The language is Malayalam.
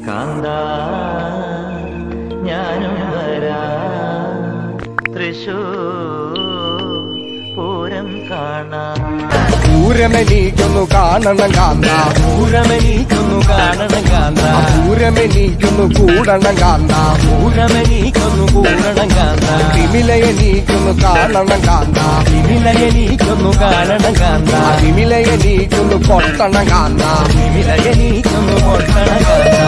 കാന്ത ഞാനും വരാ തൃശൂർ പൂരം കാണാം. പൂരമെനിക്കൊന്നു കാണണം കാന്ത, പൂരമെനിക്കൊന്നു കാണണം കാന്ത, പൂരമെനിക്കൊന്നു കൂടണം കാന്ത, പൂരമെനിക്കൊന്നു കൂടണം കാന്ത, വിമിലയെനിക്കൊന്നു കാണണം കാന്ത, വിമിലയെനിക്കൊന്നു കാണണം കാന്ത, വിമിലയെനിക്കൊന്നു പൊട്ടണം കാന്ത, വിമിലയെനിക്കൊന്നു പൊട്ടണം കാന്ത.